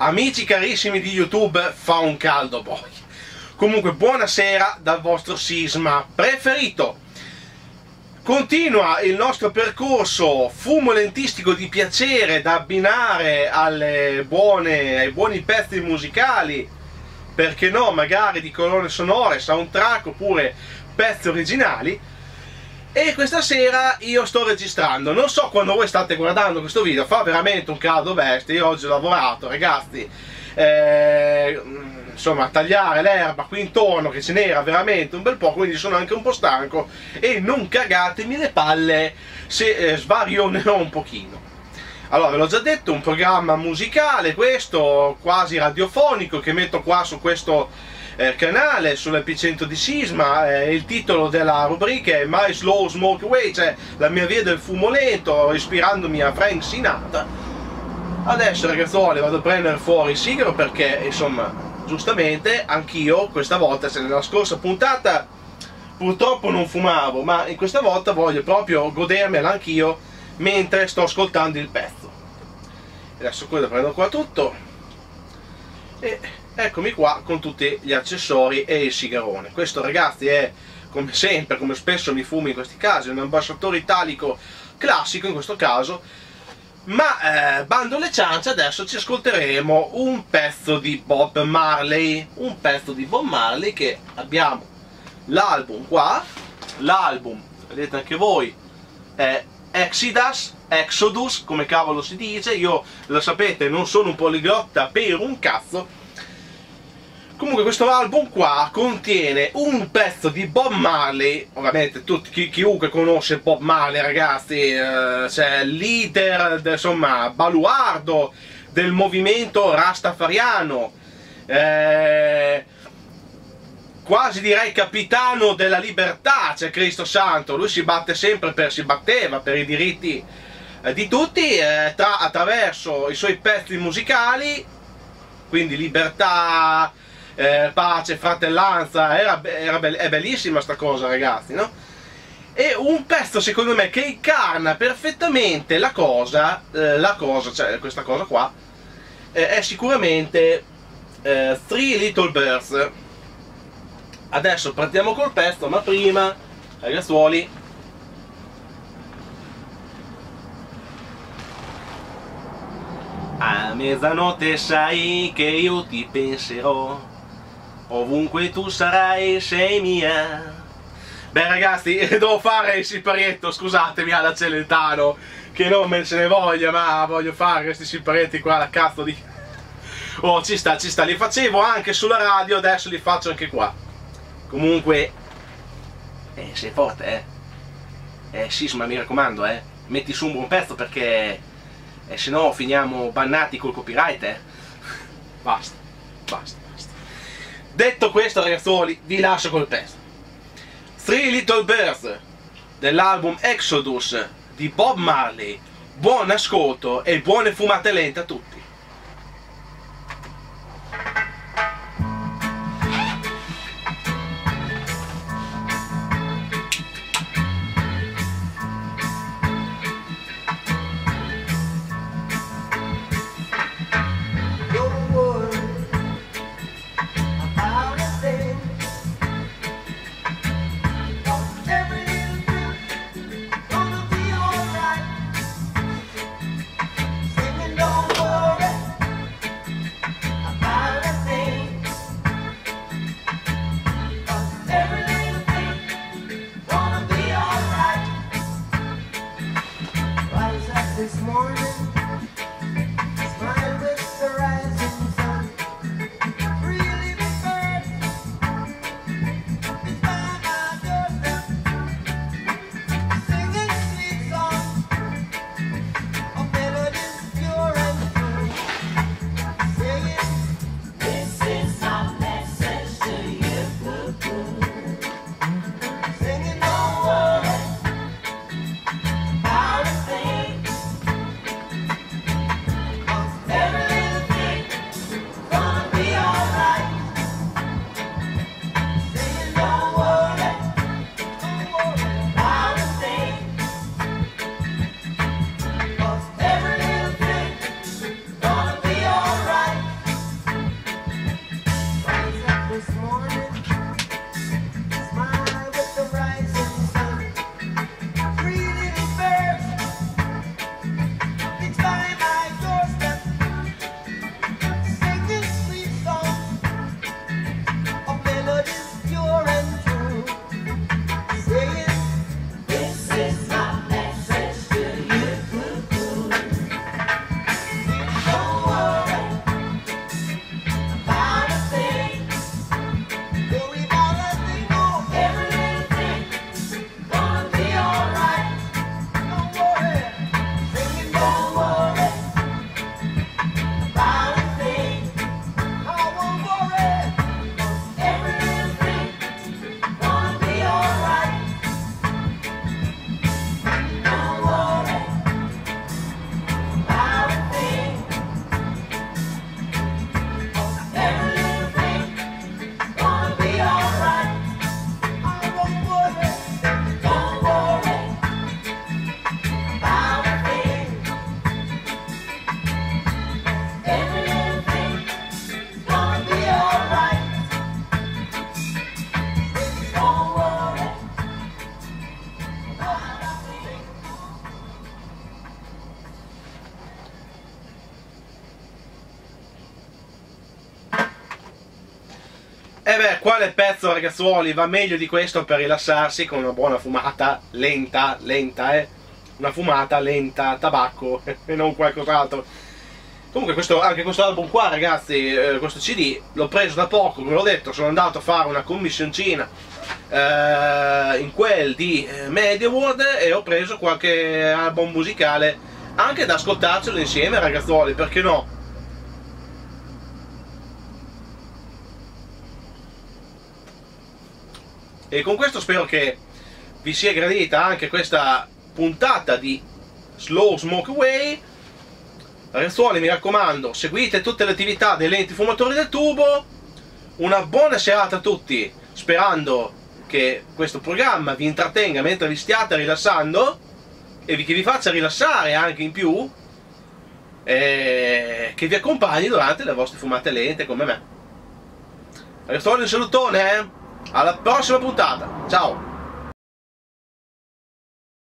amici carissimi di YouTube, fa un caldo boia. Comunque buonasera dal vostro Sisma preferito. Continua il nostro percorso fumolentistico di piacere da abbinare ai buoni pezzi musicali, perché no, magari di colonne sonore, soundtrack oppure pezzi originali. E questa sera io sto registrando, non so quando voi state guardando questo video, fa veramente un caldo bestia. Io oggi ho lavorato, ragazzi, insomma, a tagliare l'erba qui intorno, che ce n'era veramente un bel po', quindi sono anche un po' stanco, e non cagatemi le palle se svarionerò un pochino. Allora, ve l'ho già detto, un programma musicale questo, quasi radiofonico, che metto qua su questo canale, sull'Epicentro di Sisma. Il titolo della rubrica è My Slow Smoke Way, cioè la mia via del fumo lento, ispirandomi a Frank Sinatra. Adesso, ragazzuoli, vado a prendere fuori il sigaro perché, insomma, giustamente anch'io questa volta, se nella scorsa puntata purtroppo non fumavo, ma in questa volta voglio proprio godermela anch'io mentre sto ascoltando il pezzo. Adesso quello prendo qua tutto e eccomi qua con tutti gli accessori e il sigarone. Questo, ragazzi, è, come sempre, come spesso mi fumo in questi casi, un ambasciatore italico classico in questo caso. Ma bando alle ciance, adesso ci ascolteremo un pezzo di Bob Marley, che abbiamo l'album qua. L'album, vedete anche voi, è Exodus, come cavolo si dice. Io, lo sapete, non sono un poliglotta per un cazzo. Comunque questo album qua contiene un pezzo di Bob Marley. Ovviamente chiunque conosce Bob Marley, ragazzi, c'è il leader, insomma, baluardo del movimento rastafariano, quasi direi capitano della libertà, c'è Cristo santo. Lui si batteva per i diritti di tutti, attraverso i suoi pezzi musicali, quindi libertà, pace, fratellanza. È bellissima sta cosa, ragazzi, no? E un pezzo, secondo me, che incarna perfettamente la cosa, cioè questa cosa qua, è sicuramente Three Little Birds. Adesso partiamo col pezzo, ma prima, ragazzuoli, a mezzanotte sai che io ti penserò, ovunque tu sarai sei mia. Beh, ragazzi, devo fare il siparietto, scusatemi alla Celentano, che non me se ne voglia, ma voglio fare questi siparietti qua, la cazzo di... Oh, ci sta, li facevo anche sulla radio, adesso li faccio anche qua. Comunque, sei forte, Sisma, mi raccomando, metti su un buon pezzo, perché se no finiamo bannati col copyright, Basta. Detto questo, ragazzuoli, vi lascio col pezzo. Three Little Birds dell'album Exodus di Bob Marley. Buon ascolto e buone fumate lente a tutti. Don't worry. quale pezzo, ragazzuoli, va meglio di questo per rilassarsi con una buona fumata lenta, una fumata lenta, tabacco e non qualcos'altro. Comunque anche questo album qua, ragazzi, questo CD l'ho preso da poco, come l'ho detto, sono andato a fare una commissioncina in quel di Media World e ho preso qualche album musicale anche da ascoltarcelo insieme, ragazzuoli, perché no? E con questo spero che vi sia gradita anche questa puntata di Slow Smoke Away. Ragazzuoli, mi raccomando, seguite tutte le attività dei lenti fumatori del tubo. Una buona serata a tutti, sperando che questo programma vi intrattenga mentre vi stiate rilassando e che vi faccia rilassare anche in più, e che vi accompagni durante le vostre fumate lente come me. Ragazzuoli, un salutone, alla prossima puntata, ciao!